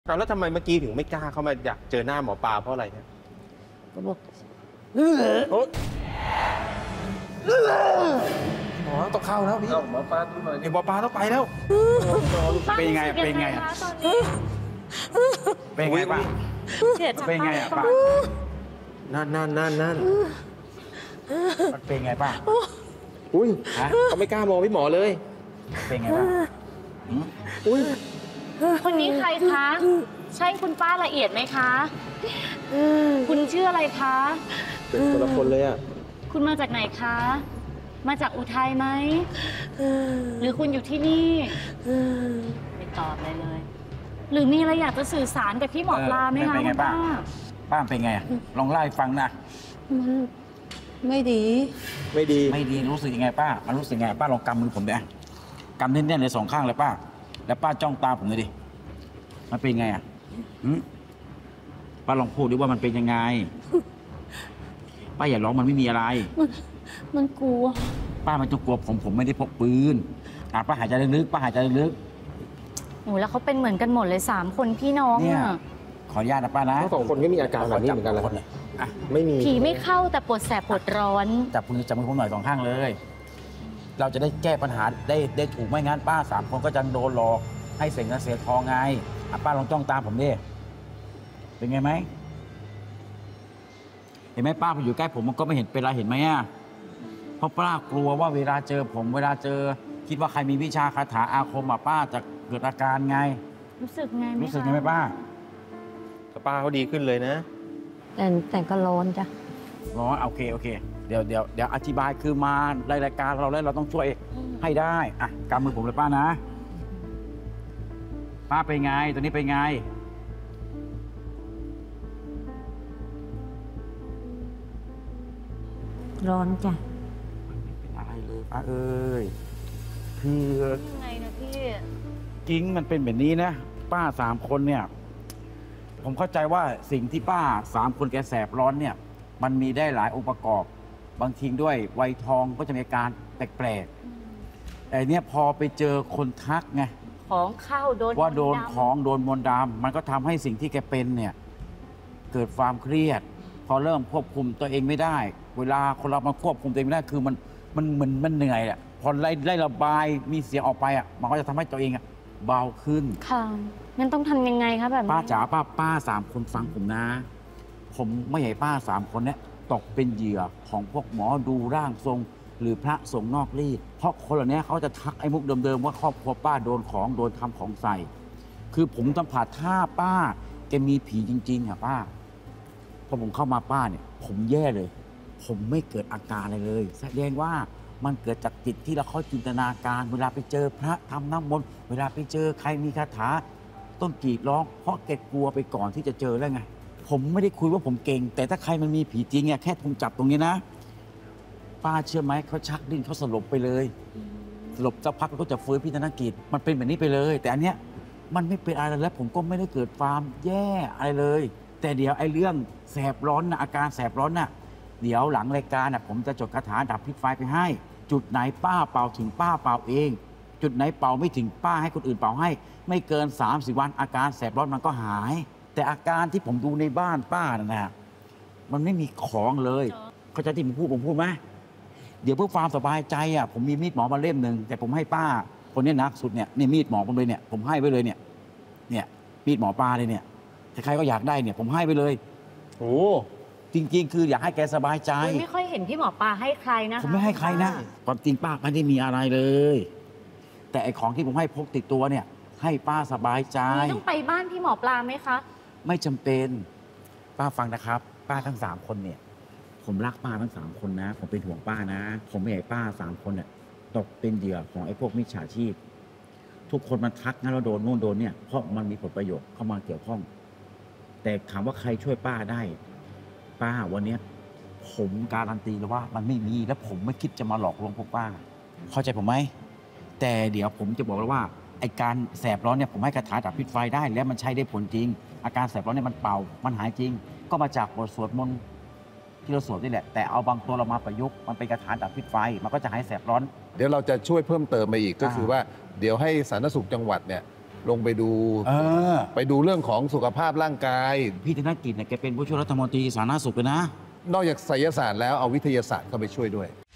แล้วทำไมเมื่อกี้ถึงไม่กล้าเข้ามาอยากเจอหน้าหมอปลาเพราะอะไรเนี่ยก็บอกหมอต้องเข้าแล้วพี่หมอปลาดูหน่อยหมอปลาต้องไปแล้วเป็นยังไงเป็นยังไงเป็นยังไงป้าเป็นยังไงอ่ะป้านั่นมันเป็นไงป้าอุ้ยเขาไม่กล้ามองพี่หมอเลยเป็นไงป้าอุ้ยคนนี้ใครคะใช่คุณป้าละเอียดไหมคะคุณชื่ออะไรคะเป็นคนละคนเลยอ่ะคุณมาจากไหนคะมาจากอุทัยไหมหรือคุณอยู่ที่นี่ไม่ตอบเลยหรือมีอะไรอยากจะสื่อสารกับพี่หมอปลาไหมคะคุณป้าเป็นไงลองเล่าให้ฟังนะมันไม่ดีรู้สึกยังไงป้ามันรู้สึกยังไงป้าลองกำมือผมดิกำแน่นๆเลยสองข้างเลยป้าแล้วป้าจ้องตาผมเลยดิมันเป็นไงอ่ะป้าลองพูดดิว่ามันเป็นยังไงป้าอย่าร้องมันไม่มีอะไรมันกลัวป้ามันจะกลัวผมไม่ได้พกปืนป้าหายใจลึกๆป้าหายใจลึกๆโอ้แล้วเขาเป็นเหมือนกันหมดเลย3 คนพี่น้องเนี่ยขออนุญาตนะป้านะทั้ง2 คนก็มีอาการแบบนี้เหมือนกันเลยไม่มีผีไม่เข้าแต่ปวดแสบปวดร้อนจับมือผมหน่อย2 ข้างเลยเราจะได้แก้ปัญหาได้ถูกไม่งั้นป้า3 คนก็จะโดนหลอกให้เสียเงินเสียทองไงป้าลองจ้องตาผมดิเป็นไงไหมเห็นไหมป้าพออยู่ใกล้ผมมันก็ไม่เห็นเป็นไรเห็นไหมเพราะป้ากลัวว่าเวลาเจอผมคิดว่าใครมีวิชาคาถาอาคมป้าจะเกิดอาการไงรู้สึกไงไหมป้าแต่ป้าเขาดีขึ้นเลยนะแต่ก็ร้อนจ้ะร้อนโอเคเดี๋ยวอธิบายคือมารายการเราแล้วเราต้องช่วยให้ได้กำมือผมเลยป้านะป้าเป็นไงตอนนี้เป็นไงร้อนจ้ะไม่เป็นอะไรเลยป้าเอ้ยคือยังไงนะพี่กิ้งมันเป็นแบบนี้นะป้า3 คนเนี่ยผมเข้าใจว่าสิ่งที่ป้า3 คนแกแสบร้อนเนี่ยมันมีได้หลายองค์ประกอบบางทีด้วยวัยทองก็จะมีอาการแปลกๆแต่เนี่ยพอไปเจอคนทักไงของเข้าโดนของโดนมนต์ดำมันก็ทำให้สิ่งที่แกเป็นเนี่ยเกิดความเครียดพอเริ่มควบคุมตัวเองไม่ได้เวลาคนเรามันควบคุมตัวเองไม่ได้คือมันเหนื่อยพอไล่ระบายมีเสียงออกไปมันก็จะทำให้ตัวเองเบาขึ้นค่ะงั้นต้องทำยังไงคะแบบนี้ป้าจ๋าป้า3 คนฟังผมนะผมไม่ให้ป้า3 คนเนี่ยตกเป็นเหยื่อของพวกหมอดูร่างทรงหรือพระสงฆ์นอกรีดเพราะคนเหล่านี้เขาจะทักไอ้มุกเดิมๆว่าครอบครัวป้าโดนทำของใส่คือผมสัมผัสถ้าป้าแกมีผีจริงๆป้าพอผมเข้ามาป้าเนี่ยผมแย่เลยผมไม่เกิดอาการอะไรเลยแสดงว่ามันเกิดจากจิตที่เราเข้าจินตนาการเวลาไปเจอพระทำน้ำมนต์เวลาไปเจอใครมีคาถาต้นกรีดร้องเพราะแกกลัวไปก่อนที่จะเจอแล้วไงผมไม่ได้คุยว่าผมเก่งแต่ถ้าใครมันมีผีจริงแค่ผมจับตรงนี้นะป้าเชื่อไหมเขาชักดิ้นเขาสลบไปเลยสลบสักพักแล้วก็จะฟื้นพิจารณากิจมันเป็นแบบนี้ไปเลยแต่อันเนี้ยมันไม่เป็นอะไรแล้วผมก็ไม่ได้เกิดความแย่อะไรเลยแต่เดี๋ยวไอ้เรื่องแสบร้อนอาการแสบร้อนเดี๋ยวหลังรายการผมจะจดคาถาดับพิษไฟไปให้จุดไหนป้าเป่าถึงป้าเป่าเองจุดไหนเป่าไม่ถึงป้าให้คนอื่นเป่าให้ไม่เกิน30 วันอาการแสบร้อนมันก็หายแต่อาการที่ผมดูในบ้านป้ามันไม่มีของเลยเขาจะที่ผมพูดไหมเดี๋ยวเพื่อความสบายใจผมมีมีดหมอมาเล่มหนึ่งแต่ผมให้ป้าคนนี้นักสุดเนี่ยมีดหมอผมเลยเนี่ยผมให้ไว้เลยเนี่ยมีดหมอปลาเลยเนี่ยใครก็อยากได้เนี่ยผมให้ไปเลยโอ้จริงๆคืออยากให้แกสบายใจไม่ค่อยเห็นพี่หมอปลาให้ใครนะคะผมไม่ให้ใครนะความจริงป้าไม่ได้มีอะไรเลยแต่ไอ้ของที่ผมให้พกติดตัวเนี่ยให้ป้าสบายใจต้องไปบ้านพี่หมอปลาไหมคะไม่จำเป็นป้าฟังนะครับป้าทั้ง3 คนเนี่ยผมรักป้าทั้ง3 คนนะผมเป็นห่วงป้านะผมไม่ให้ป้า3 คนเนี่ยตกเป็นเหยื่อของไอ้พวกมิจฉาชีพทุกคนมันทักนะเราโดนโน่นโดนเนี่ยเพราะมันมีผลประโยชน์เข้ามาเกี่ยวข้องแต่ถามว่าใครช่วยป้าได้ป้าวันนี้ผมการันตีเลยว่ามันไม่มีและผมไม่คิดจะมาหลอกลวงพวกป้าเข้าใจผมไหมแต่เดี๋ยวผมจะบอกแล้วว่าไอ้การแสบร้อนเนี่ยผมให้คาถาดับพิษไฟได้แล้วมันใช้ได้ผลจริงอาการแสบร้อนเนี่ยมันเป่ามันหายจริงก็มาจากบทสวดมนต์ที่เราสวดนี่แหละแต่เอาบางตัวเรามาประยุกต์มันเป็นคาถาดับพิษไฟมันก็จะหายแสบร้อนเดี๋ยวเราจะช่วยเพิ่มเติมไปอีกก็คือว่าเดี๋ยวให้สาธารณสุขจังหวัดเนี่ยลงไปดู ไปดูเรื่องของสุขภาพร่างกายพี่ธนกิจเนี่ยแกเป็นผู้ช่วยรัฐมนตรีสาธารณสุขเลยนะนอกจากไสยศาสตร์แล้วเอาวิทยาศาสตร์เข้าไปช่วยด้วย